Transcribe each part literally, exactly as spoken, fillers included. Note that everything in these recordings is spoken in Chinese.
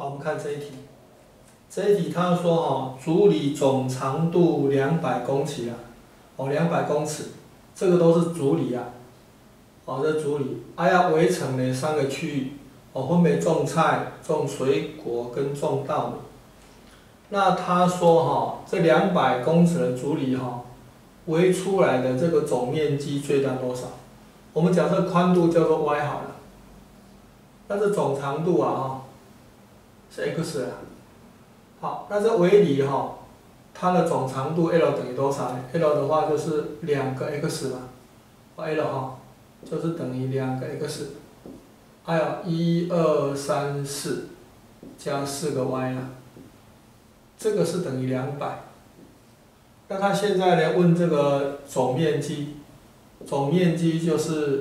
好，我们看这一题。这一题他说哈，竹里总长度两百公尺啊，哦，两百公尺，这个都是竹里啊，哦，这竹里，啊要围成呢三个区域，哦，分别种菜、种水果跟种稻米。那他说哈，这两百公尺的竹里哈，围出来的这个总面积最大多少？我们假设宽度叫做 y 好了，那这总长度啊哈是 x 啊。好，那这围里哈，它的总长度 l 等于多少呢 ？l 的话就是两个 x 嘛，哦 l 哈就是等于两个 x， 还有一二三四加四个 y 啦，这个是等于两百。那他现在呢问这个总面积，总面积就是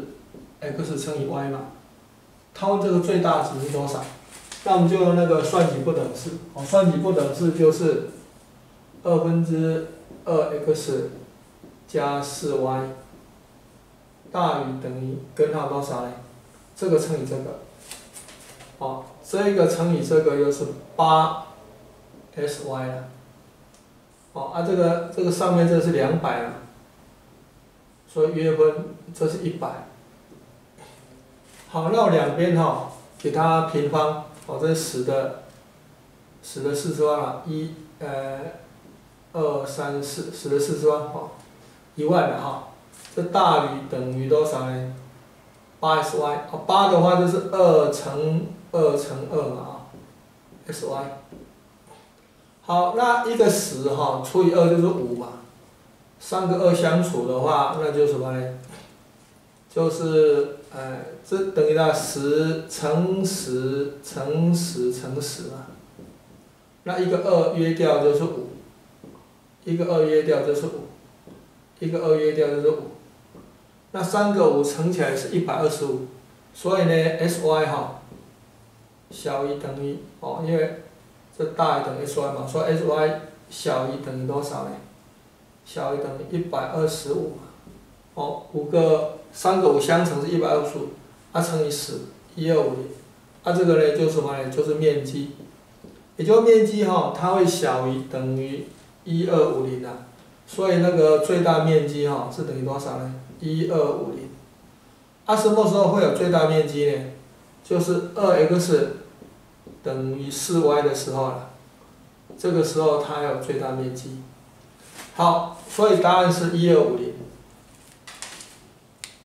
x 乘以 y 嘛，他问这个最大值是多少？那我们就用那个算几不等式，哦，算几不等式就是二分之二 x 加四 y 大于等于根号多少呢？这个乘以这个，哦，这个乘以这个又是八 s y 了，哦，啊这个这个上面这是两百了，所以约分这是一百。好，那我两边哈给它平方。哦，这是十的，十的四次方啊，一呃二三四，十的四次方，哦，一万的哈，这大于等于多少呢？八 s y， 哦，八的话就是二乘二乘二嘛，啊 ，s y。好，那一个十哈除以二就是五嘛，三个二相除的话，那就是什么呢？就是呃，这等于到十乘十乘十乘十嘛，那一个二约掉就是五，一个二约掉就是五，一个二约掉就是五，那三个五乘起来是一百二十五，所以呢 ，s y 哈小于等于哦，因为这大于等于 s y 嘛，所以 s y 小于等于多少呢？小于等于一百二十五嘛，哦，五个。三个五相乘是一百二十五，啊乘以十，一二五零，啊这个呢就是什么呢？就是面积，也就是面积哈，它会小于等于一二五零啊，所以那个最大面积哈是等于多少呢？一二五零，啊什么时候会有最大面积呢？就是二 x 等于四 y 的时候了，这个时候它有最大面积。好，所以答案是一二五零。